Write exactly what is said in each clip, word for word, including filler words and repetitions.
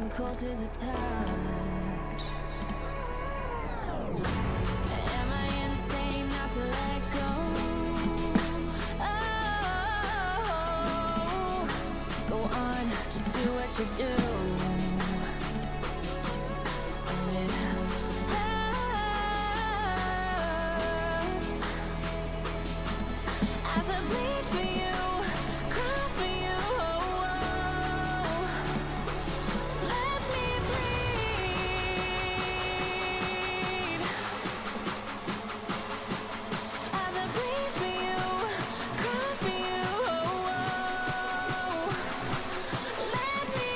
cold to the touch. Am I insane not to let go? Oh, go on, just do what you do. And it hurts as I bleed for you, cry for you. Let me bleed as I bleed for you, cry for you. Let me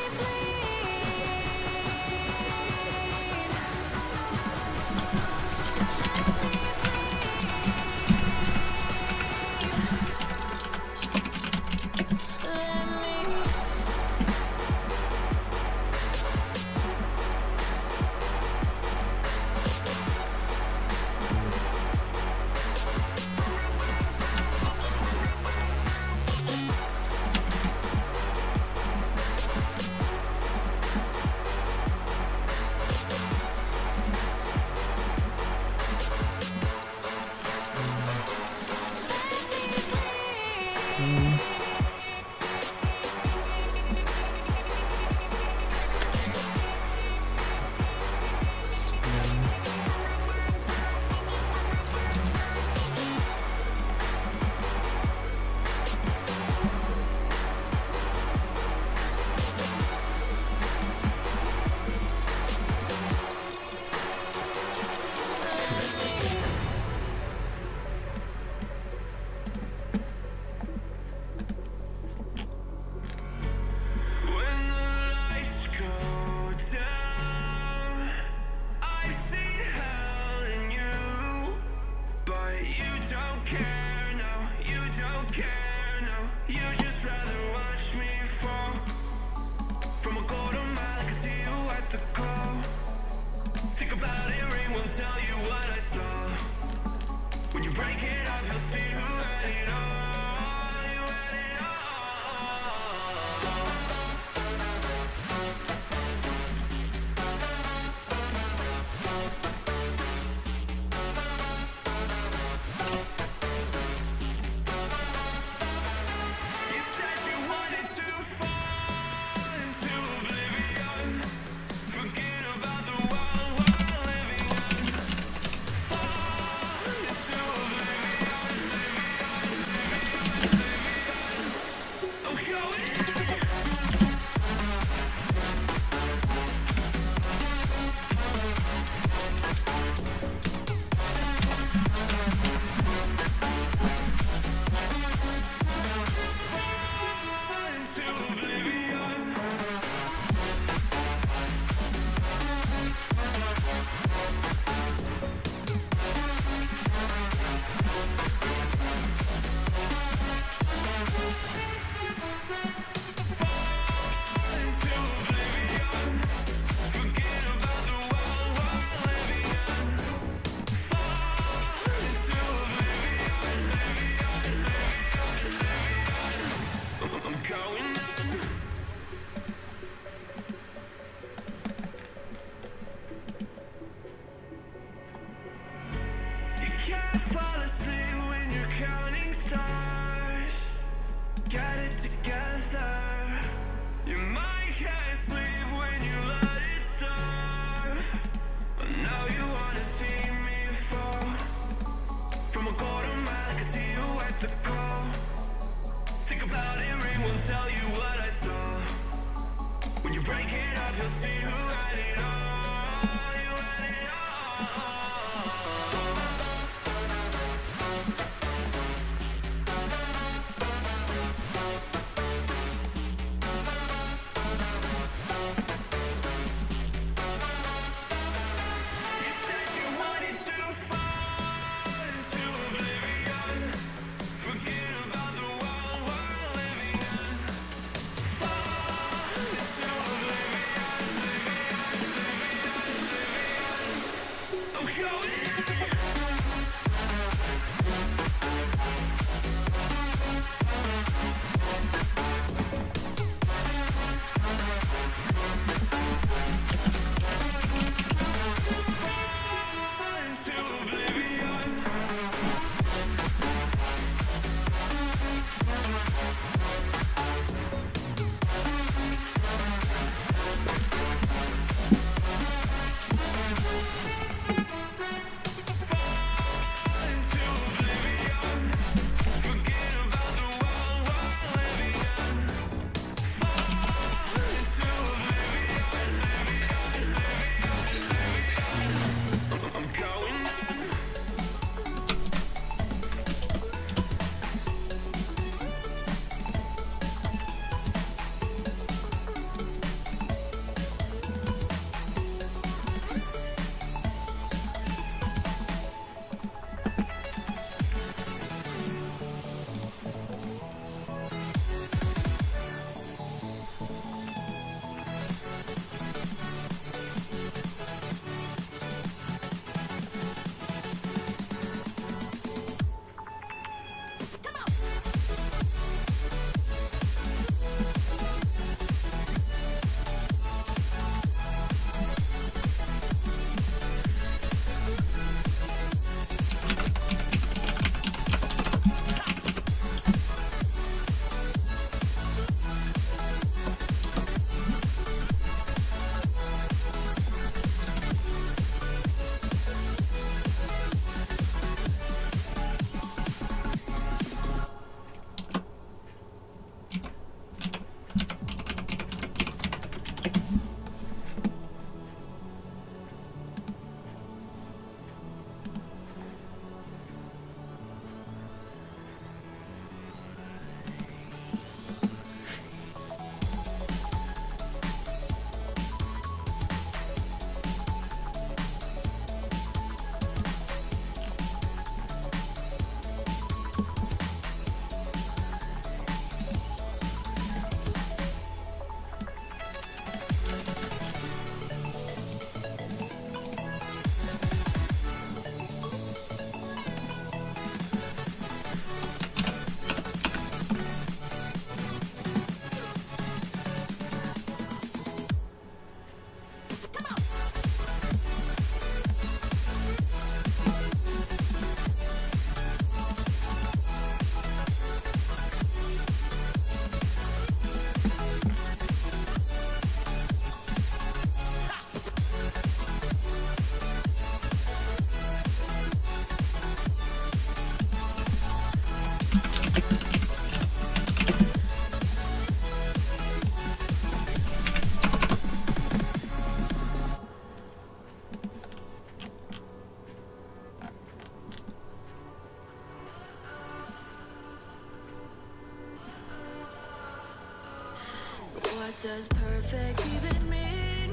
What does perfect even mean?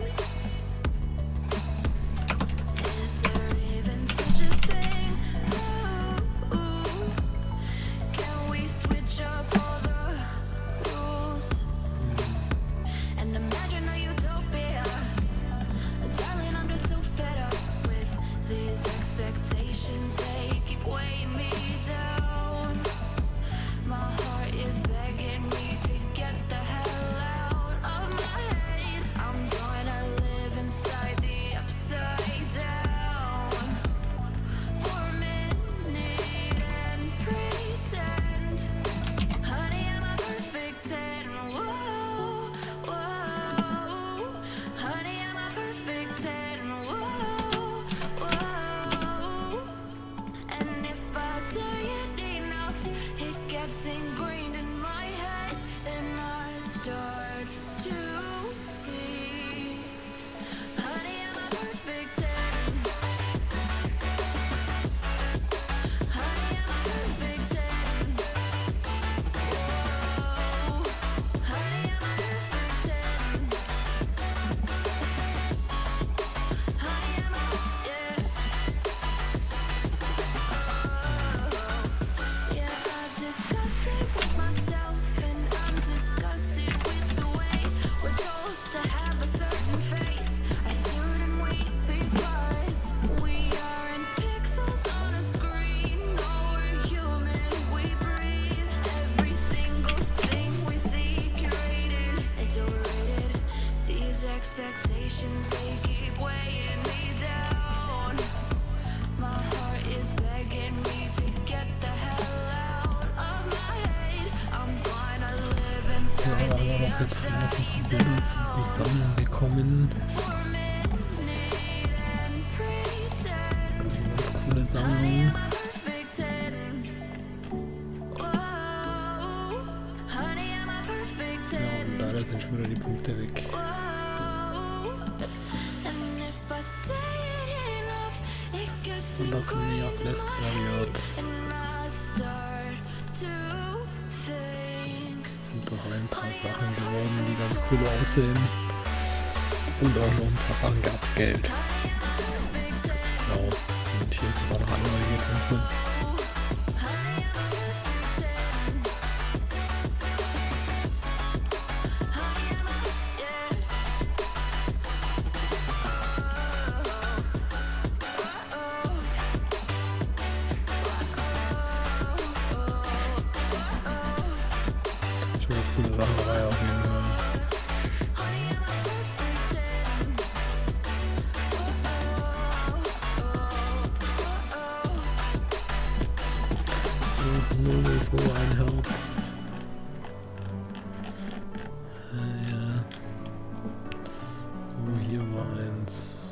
Is there even such a thing? Ooh, can we switch up all the rules and imagine a utopia? Darling, I'm just so fed up with these expectations. They keep weighing me down. My heart is begging me to get the hell out of my head. I'm gonna live inside the upside down for a minute and pretend, honey, I'm a perfect ten. Whoa, whoa, honey, I'm a perfect ten. Whoa, whoa, and if I say it enough, it gets ingrained in my head, and I start to see, honey, I'm a perfect ten. Honey, I'm a perfect ten. Whoa, honey, I'm a perfect ten. Honey, I'm a, yeah. Yeah, I've discussed it with myself, and I'm disgusted with the way we're told to have a certain face. I stood and wait because we aren't pixels on a screen. No, we're human, we breathe. Every single thing we see curated, it's overrated. These expectations, they keep weighing me down. My heart is begging me to get the hell out of my head. I'm gonna live Ja, inside aber the noch jetzt noch upside Bilder down zusammenbekommen. for a minute and pretend, Also ganz coole honey, Sammlung. I'm a perfect ten. Whoa, honey, I'm a perfect Ja, und ten. leider sind schon wieder die Punkte weg. Whoa, and if I say it enough, it gets Und das ingrained Miniat in lässt my Gladiat. and I start to think, Sind doch ein paar Sachen geworden, die ganz cool aussehen. Und auch noch ein paar Sachen gab's Geld. perfect ten. Ja, und hier ist aber noch andere Ergebnisse. Honey, I'm a perfect ten. Honey, I'm a, yeah. Oh, Schon ganz coole Sachen dabei auf jeden Fall. honey, I'm a perfect ten. Und nur so ein Herz. Äh, ja. So, hier war eins.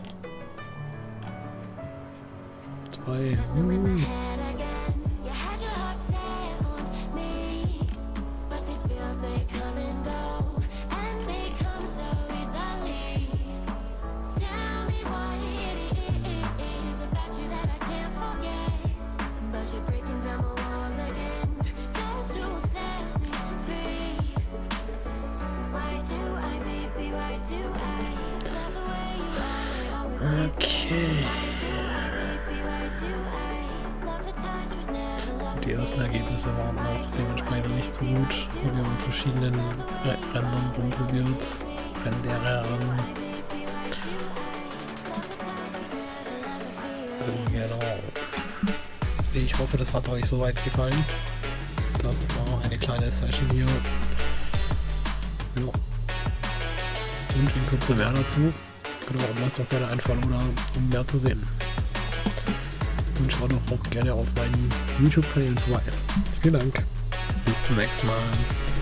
Zwei. Messing with my Uh. head again. You had your heart set on me, but these feels they come and go, and they come so easily. Tell me what it is about you that I can't forget, but you're breaking down my walls again, just to set me free. Why do I, baby? Why do I love the way you are? Always leave me. Okay. Why do I, baby? Why do I love the touch but never love the Die ersten feeling? Ergebnisse waren auch dementsprechend nicht so gut. Wir haben mit verschiedenen Re- Rändern rumprobiert. Renderern. Genau. Ich hoffe, das hat euch soweit gefallen. Das war eine kleine Session hier. Ja. Und in Kürze mehr dazu. Genau, lasst doch gerne einfallen oder um mehr zu sehen. Und schaut doch auch gerne auf meinen YouTube-Kanälen vorbei. Vielen Dank. Bis zum nächsten Mal.